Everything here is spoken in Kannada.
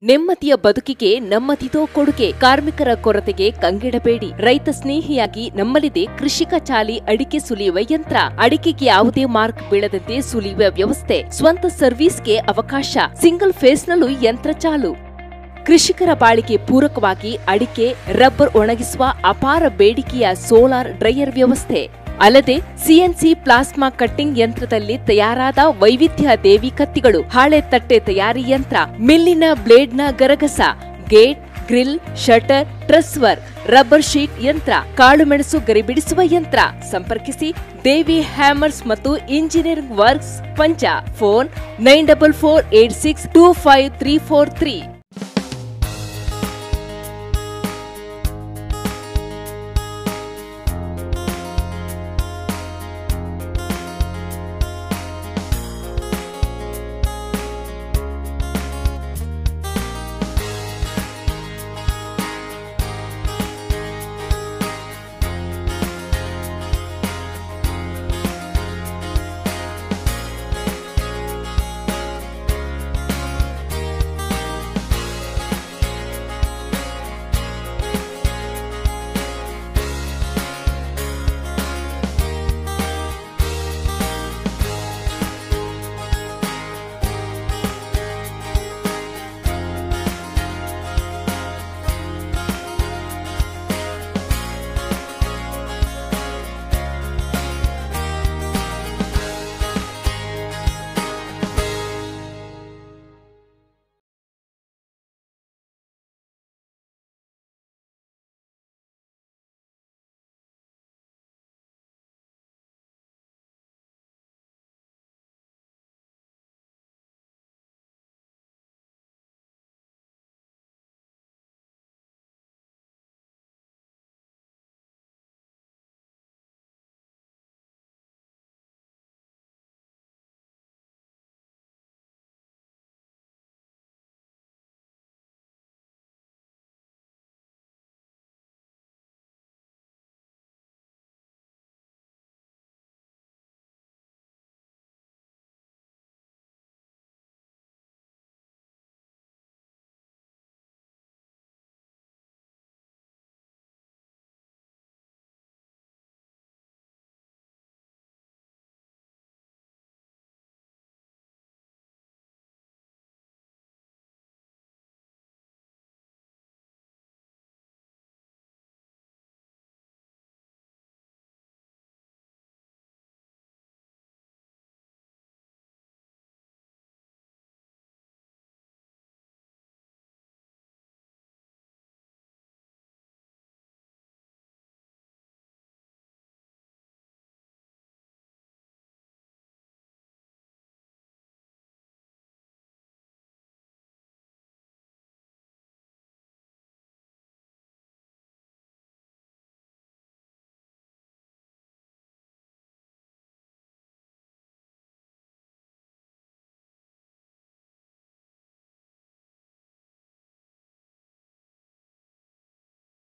ನೆಮ್ಮದಿಯ ಬದುಕಿಗೆ ನಮ್ಮದಿದೋ ಕೊಡುಗೆ. ಕಾರ್ಮಿಕರ ಕೊರತೆಗೆ ಕಂಗೆಡಬೇಡಿ. ರೈತ ಸ್ನೇಹಿಯಾಗಿ ನಮ್ಮಲ್ಲಿದೆ ಕೃಷಿಕ ಚಾಲಿ ಅಡಿಕೆ ಸುಲಿಯುವ ಯಂತ್ರ. ಅಡಿಕೆಗೆ ಯಾವುದೇ ಮಾರ್ಕ್ ಬೀಳದಂತೆ ಸುಲಿಯುವ ವ್ಯವಸ್ಥೆ. ಸ್ವಂತ ಸರ್ವಿಸ್ಗೆ ಅವಕಾಶ. ಸಿಂಗಲ್ ಫೇಸ್ನಲ್ಲೂ ಯಂತ್ರ ಚಾಲು. ಕೃಷಿಕರ ಬಾಳಿಗೆ ಪೂರಕವಾಗಿ ಅಡಿಕೆ, ರಬ್ಬರ್ ಒಣಗಿಸುವ ಅಪಾರ ಬೇಡಿಕೆಯ ಸೋಲಾರ್ ಡ್ರೈಯರ್ ವ್ಯವಸ್ಥೆ. ಅಲ್ಲದೆ ಸಿಎನ್ಸಿ ಪ್ಲಾಸ್ಮಾ ಕಟ್ಟಿಂಗ್ ಯಂತ್ರದಲ್ಲಿ ತಯಾರಾದ ವೈವಿಧ್ಯ ದೇವಿ ಕತ್ತಿಗಳು, ಹಾಳೆ ತಟ್ಟೆ ತಯಾರಿ ಯಂತ್ರ, ಮಿಲ್ಲಿನ ಬ್ಲೇಡ್ನ ಗರಗಸ, gate, grill, shutter, truss work, rubber sheet ಯಂತ್ರ, ಕಾಳುಮೆಣಸು ಗರಿಬಿಡಿಸುವ ಯಂತ್ರ. ಸಂಪರ್ಕಿಸಿ ದೇವಿ ಹ್ಯಾಮರ್ಸ್ ಮತ್ತು ಇಂಜಿನಿಯರಿಂಗ್ ವರ್ಕ್ಸ್, ಪಂಚ. ಫೋನ್ 9448625343.